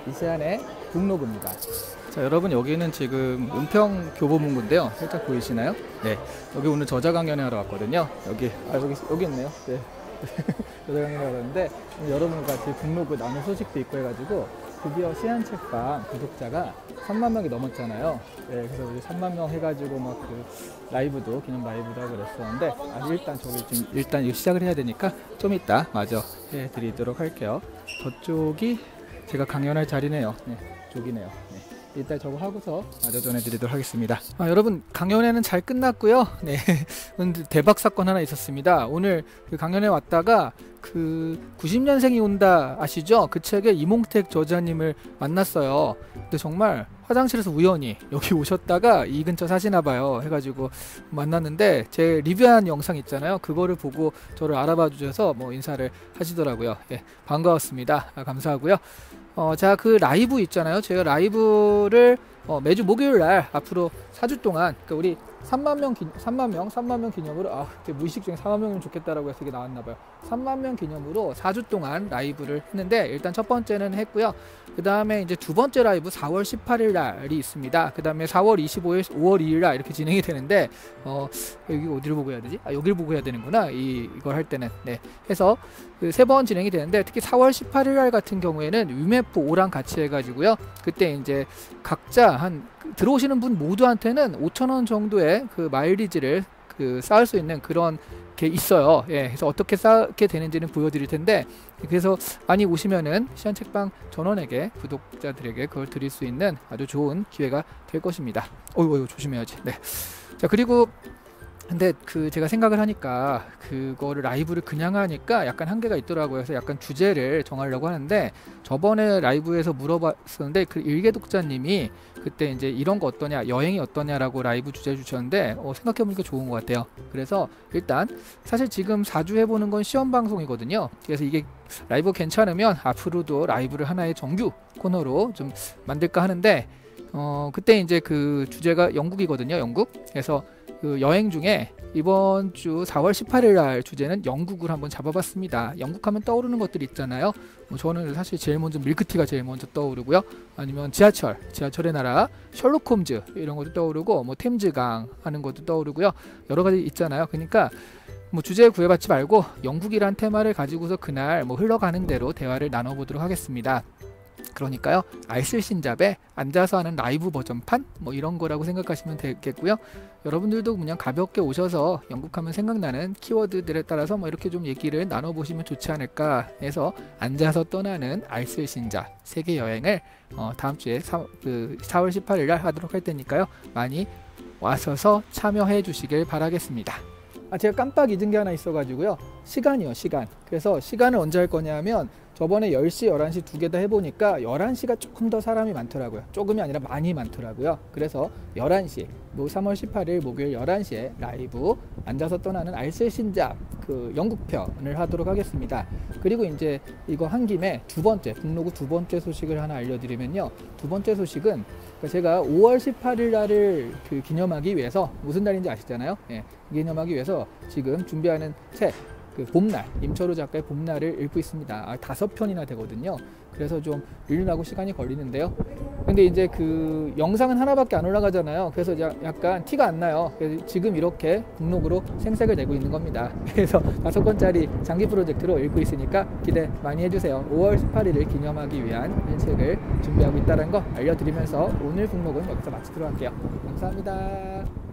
이시안의 북로그입니다. 자, 여러분 여기는 지금 은평교보문고인데요. 살짝 보이시나요? 네, 여기 오늘 저자 강연회 하러 왔거든요. 여기 있네요. 네. 저자 강연회 하러 왔는데 여러분과 같이 북로그 나눈 소식도 있고 해가지고 드디어 시안책방 구독자가 3만 명이 넘었잖아요. 네, 그래서 우리 3만 명 해가지고 막 그 라이브도 기념 라이브도 하고 그랬었는데 일단 일단 이거 시작을 해야 되니까 좀 이따 마저 해드리도록 할게요. 저쪽이 제가 강연할 자리네요. 네, 저기네요. 네. 일단 저거 하고서 마저 전해드리도록 하겠습니다. 여러분 강연회는 잘 끝났고요. 네, 대박 사건 하나 있었습니다. 오늘 그 강연회 왔다가 그 90년생이 온다 아시죠? 그 책의 이몽택 저자님을 만났어요. 근데 정말 화장실에서 우연히 여기 오셨다가 이 근처 사시나봐요 해가지고 만났는데 제 리뷰한 영상 있잖아요. 그거를 보고 저를 알아봐 주셔서 뭐 인사를 하시더라고요. 예, 반가웠습니다. 감사하고요. 자, 그 라이브 있잖아요. 제가 라이브를 매주 목요일날 앞으로 4주 동안 그러니까 우리 3만 명 기념으로 무의식 중에 4만 명이면 좋겠다라고 해서 이게 나왔나봐요. 3만 명 기념으로 4주 동안 라이브를 했는데 일단 첫 번째는 했고요. 그 다음에 이제 두 번째 라이브 4월 18일 날이 있습니다. 그 다음에 4월 25일, 5월 2일 날 이렇게 진행이 되는데 여기 어디를 보고 해야 되지? 여기를 보고 해야 되는구나. 이걸 할 때는. 네. 해서 그 3번 진행이 되는데 특히 4월 18일 날 같은 경우에는 위메프 5랑 같이 해가지고요. 그때 이제 각자 들어오시는 분 모두한테는 5,000원 정도의 그 마일리지를 쌓을 수 있는 그런 게 있어요. 예, 그래서 어떻게 쌓게 되는지는 보여드릴 텐데 그래서 많이 오시면은 시안책방 전원에게 구독자들에게 그걸 드릴 수 있는 아주 좋은 기회가 될 것입니다. 어이구 조심해야지. 네. 자, 그리고 근데 제가 생각을 하니까 그거를 라이브를 그냥 하니까 약간 한계가 있더라고요. 그래서 약간 주제를 정하려고 하는데 저번에 라이브에서 물어봤었는데 그 일개 독자님이 그때 이제 이런 거 어떠냐, 여행이 어떠냐라고 라이브 주제 주셨는데 생각해보니까 좋은 것 같아요. 그래서 일단 사실 지금 4주 해보는 건 시험 방송이거든요. 그래서 이게 라이브 괜찮으면 앞으로도 라이브를 하나의 정규 코너로 좀 만들까 하는데 그때 이제 그 주제가 영국이거든요. 영국. 그래서 그 여행 중에 이번 주 4월 18일 날 주제는 영국을 한번 잡아봤습니다. 영국 하면 떠오르는 것들이 있잖아요. 저는 사실 제일 먼저 밀크티가 제일 먼저 떠오르고요. 아니면 지하철의 나라, 셜록 홈즈 이런 것도 떠오르고 뭐 템즈강 하는 것도 떠오르고요. 여러 가지 있잖아요. 그러니까 뭐 주제 구애받지 말고 영국이란 테마를 가지고서 그날 뭐 흘러가는 대로 대화를 나눠보도록 하겠습니다. 그러니까요, 알쓸신잡에 앉아서 하는 라이브 버전판 뭐 이런 거라고 생각하시면 되겠고요. 여러분들도 그냥 가볍게 오셔서 영국하면 생각나는 키워드들에 따라서 뭐 이렇게 좀 얘기를 나눠보시면 좋지 않을까 해서 앉아서 떠나는 알쓸신잡 세계 여행을 다음 주에 4월 18일 날 하도록 할 테니까요. 많이 와셔서 참여해 주시길 바라겠습니다. 제가 깜빡 잊은 게 하나 있어가지고요. 시간이요, 시간. 그래서 시간을 언제 할 거냐 하면 저번에 10시, 11시 두 개 다 해보니까 11시가 조금 더 사람이 많더라고요. 조금이 아니라 많이 많더라고요. 그래서 11시, 3월 18일 목요일 11시에 라이브 앉아서 떠나는 알쓸신잡 그 영국편을 하도록 하겠습니다. 그리고 이제 이거 한 김에 북로그 두 번째 소식을 하나 알려드리면요. 두 번째 소식은 제가 5월 18일 날을 기념하기 위해서 무슨 날인지 아시잖아요. 예, 기념하기 위해서 지금 준비하는 책 봄날, 임철우 작가의 봄날을 읽고 있습니다. 5편이나 되거든요. 그래서 좀 읽느라고 시간이 걸리는데요. 근데 이제 그 영상은 하나밖에 안 올라가잖아요. 그래서 약간 티가 안 나요. 그래서 지금 이렇게 북록으로 생색을 내고 있는 겁니다. 그래서 5권짜리 장기 프로젝트로 읽고 있으니까 기대 많이 해주세요. 5월 18일을 기념하기 위한 책을 준비하고 있다는 거 알려드리면서 오늘 북록은 여기서 마치도록 할게요. 감사합니다.